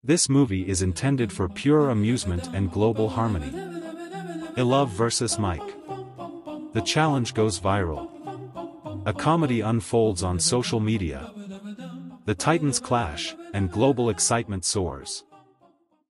This movie is intended for pure amusement and global harmony. Elov vs. Mike. The challenge goes viral. A comedy unfolds on social media. The titans clash, and global excitement soars.